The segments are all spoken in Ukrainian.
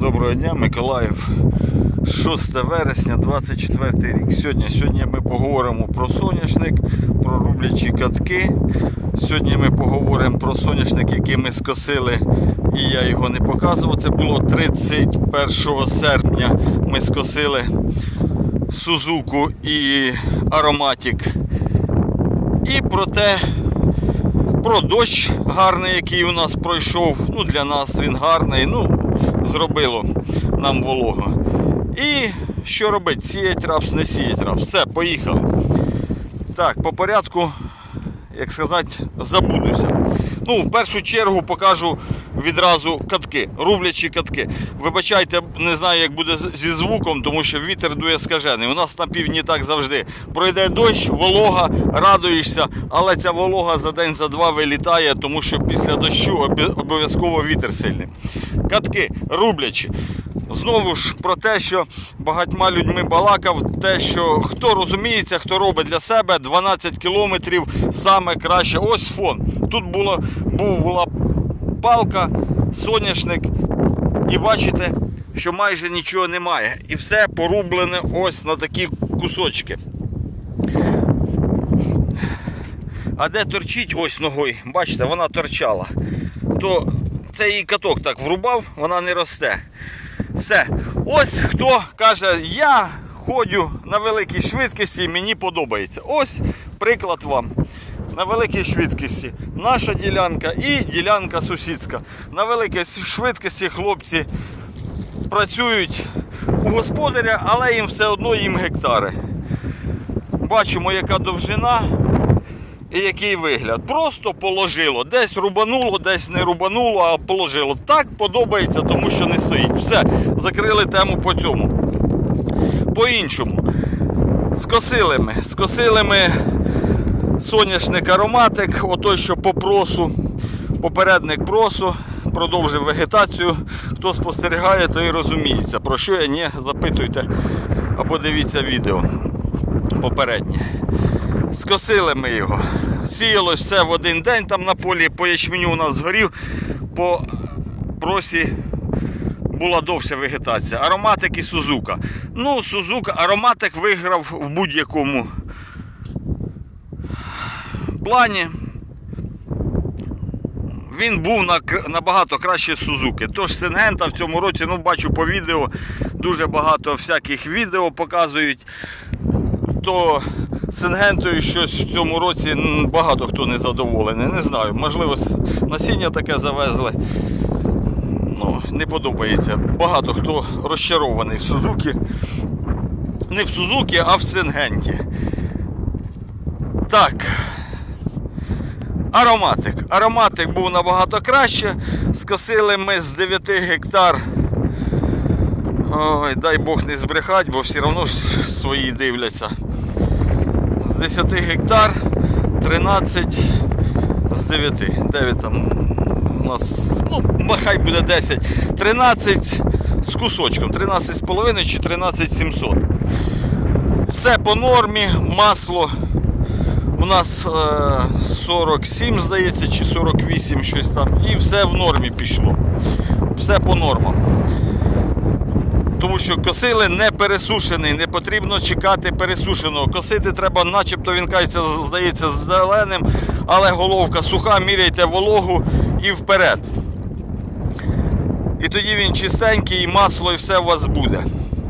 Доброго дня, Миколаїв, 6 вересня 24 рік. Сьогодні ми поговоримо про соняшник, про рублячі катки. Сьогодні ми поговоримо про соняшник, який ми скосили, і я його не показував. Це було 31 серпня. Ми скосили Сузуку і Ароматик. І про дощ гарний, який у нас пройшов. Ну, для нас він гарний, зробило нам волого. І що робити? Сіять рапс, не сіять рапс. Все, поїхали. Так, по порядку, як сказати, забудуся. В першу чергу покажу відразу катки, рублячі катки. Вибачайте, не знаю, як буде зі звуком, тому що вітер дує скажений. У нас на півдні так завжди. Пройде дощ, волога, радуєшся, але ця волога за день, за два вилітає, тому що після дощу обов'язково вітер сильний. Катки рублячі. Знову ж про те, що багатьма людьми балакав, те, що хто розуміється, хто робить для себе, 12 кілометрів саме краще. Ось фон. Тут була палка, соняшник, і бачите, що майже нічого немає. І все порублене ось на такі кусочки. А де торчить ось ногою, бачите, вона торчала, то цей її каток так врубав, вона не росте. Все. Ось хто каже, я ходжу на великій швидкості, мені подобається. Ось приклад вам. На великій швидкості наша ділянка і ділянка сусідська. На великій швидкості хлопці працюють у господаря, але їм все одно гектари. Бачимо, яка довжина і який вигляд. Просто положило. Десь рубануло, десь не рубануло, а положило. Так подобається, тому що не стоїть. Все, закрили тему по цьому. По-іншому. Скосили ми соняшник Ароматик, отой, що по просу, попередник просу, продовжив вегетацію. Хто спостерігає, той розуміється. Про що я, не запитуйте або дивіться відео попереднє. Скосили ми його. Сіялось все в один день, там на полі по ячменю у нас згорів, по просі була довша вегетація. Ароматик і Сузука. Ароматик виграв в будь-якому плані. Він був набагато краще Сузуки. Тож Сингента в цьому році, бачу по відео, дуже багато всяких відео показують, то Сингентою щось в цьому році багато хто не задоволений. Не знаю, можливо, насіння таке завезли. Не подобається. Багато хто розчарований в Сузуки. Не в Сузуки, а в Сингенті. Так. Ароматик. Ароматик був набагато краще. Скосили ми з 9 гектар. Ой, дай Бог не збрехать, бо все одно ж свої дивляться. З 10 гектар 13 з 9. 9 там у нас, хай буде 10. 13 з кусочком. 13,5 чи 13,700. Все по нормі. Масло у нас 47, здається, чи 48, щось там. І все в нормі пішло. Все по нормам. Тому що косили не пересушений, не потрібно чекати пересушеного. Косити треба, начебто він кажеться, здається, зеленим, але головка суха, міряйте вологу і вперед. І тоді він чистенький, і масло, і все у вас буде.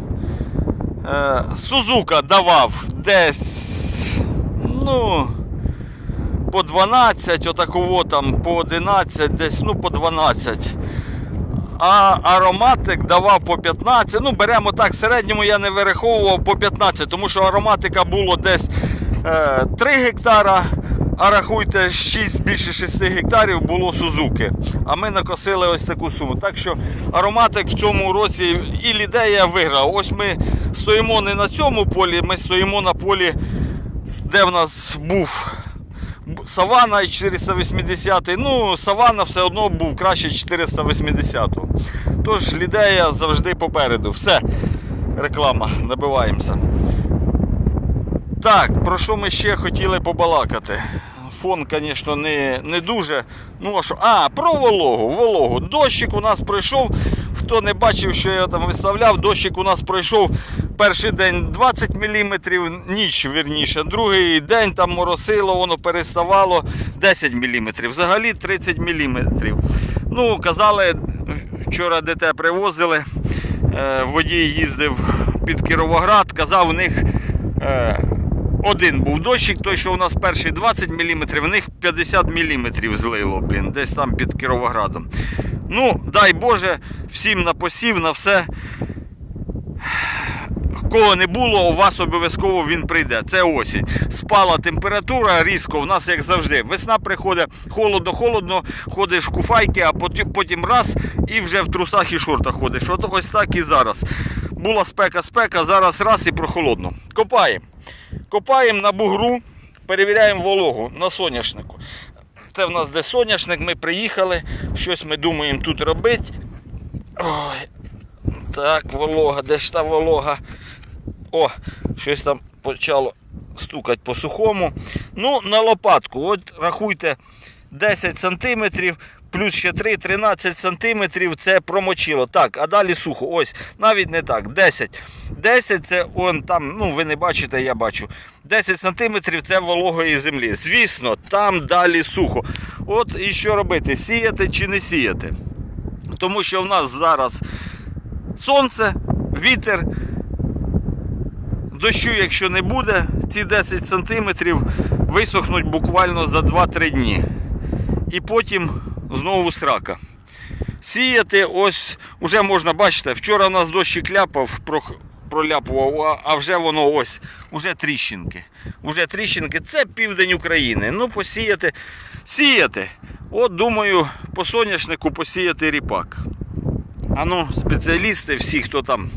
Сузука давав десь, по 12, отаково там, по 11, десь, по 12. А Ароматик давав по 15, беремо так, в середньому я не вираховував по 15, тому що Ароматика було десь 3 гектара, а рахуйте, більше 6 гектарів було Сузуки. А ми накосили ось таку суму. Так що Ароматик в цьому році і Лідея виграв. Ось ми стоїмо не на цьому полі, ми стоїмо на полі, де в нас був Савана і 480. Савана все одно був краще 480. Тож Лідея завжди попереду. Все, реклама, набиваємося. Так, про що ми ще хотіли побалакати? Фон, звісно, не дуже. Про вологу. Дощик у нас пройшов в хто не бачив, що я там виставляв, дощик у нас пройшов перший день 20 мм, ніч вірніше, другий день там моросило, воно переставало 10 мм, взагалі 30 мм. Ну, казали, вчора ДТ привозили, водій їздив під Кіровоград, казав, у них один був дощик, той, що у нас перший 20 мм, в них 50 мм злило, десь там під Кіровоградом. Ну, дай Боже, всім на посів, на все. Кого не було, у вас обов'язково він прийде. Це осінь. Спала температура різко, у нас як завжди. Весна приходить, холодно-холодно, ходиш в куфайки, а потім раз і вже в трусах і шортах ходиш. От ось так і зараз. Була спека, зараз раз і прохолодно. Копаємо. Копаємо на бугру, перевіряємо вологу на соняшнику. Це в нас де соняшник, ми приїхали, щось ми думаємо тут робити. Ой, так, волога, де ж та волога? О, щось там почало стукати по сухому. Ну, на лопатку, от рахуйте, 10 см, плюс ще 3-13 см це промочило. Так, а далі сухо. Ось, навіть не так, 10. 10 це он там, ну ви не бачите, я бачу. 10 см це вологої землі. Звісно, там далі сухо. От і що робити, сіяти чи не сіяти? Тому що в нас зараз сонце, вітер, дощу якщо не буде, ці 10 см висохнуть буквально за 2-3 дні. І потім знову срака. Сіяти ось, вже можна, бачите, вчора у нас дощик ляпав, проляпував, а вже воно ось, вже тріщинки. Уже тріщинки, це південь України. Ну, посіяти, сіяти. От, думаю, по соняшнику посіяти ріпак. А ну, спеціалісти, всі, хто там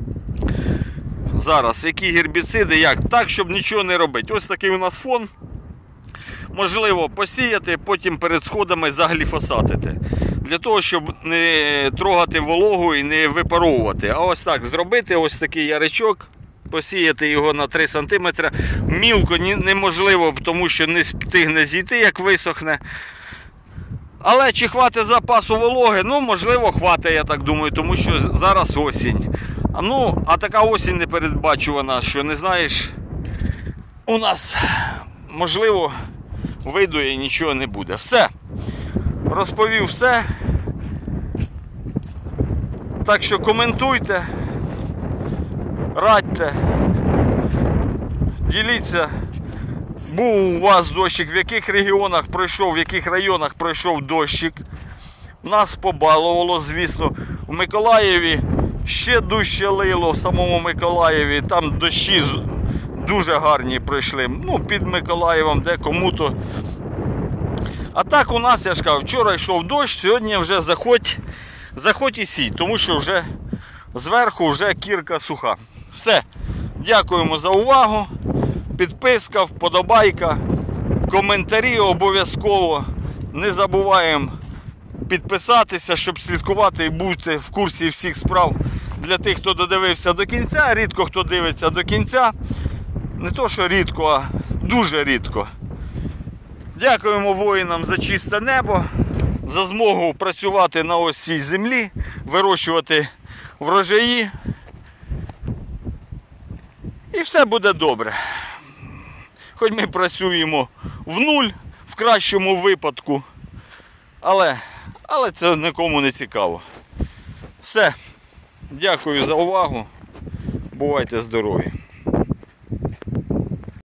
зараз, які гербіциди, як? Так, щоб нічого не робити. Ось такий у нас фон. Можливо, посіяти, потім перед сходами загліфосатити. Для того, щоб не трогати вологу і не випаровувати. А ось так зробити, ось такий яричок, посіяти його на 3 см. Мілко неможливо, тому що не встигне зійти, як висохне. Але чи хватить запасу вологи? Ну, можливо, хватить, я так думаю, тому що зараз осінь. А така осінь непередбачувана, що не знаєш, у нас, можливо, вийде і нічого не буде. Все. Розповів все. Так що коментуйте, радьте, діліться. Був у вас дощик, в яких регіонах пройшов, в яких районах пройшов дощик. Нас побалувало, звісно. В Миколаєві ще дужче лило, в самому Миколаєві. Там дощі дуже гарні пройшли. Ну, під Миколаєвом, де кому-то. А так у нас, я ж кажу, вчора йшов дощ, сьогодні вже заходь і сій, тому що вже зверху вже кірка суха. Все. Дякуємо за увагу. Підписка, вподобайка, коментарі обов'язково. Не забуваємо підписатися, щоб слідкувати і бути в курсі всіх справ для тих, хто додивився до кінця. Рідко хто дивиться до кінця. Не то, що рідко, а дуже рідко. Дякуємо воїнам за чисте небо, за змогу працювати на ось цій землі, вирощувати врожаї. І все буде добре. Хоч ми працюємо в нуль, в кращому випадку, але це нікому не цікаво. Все. Дякую за увагу. Бувайте здорові.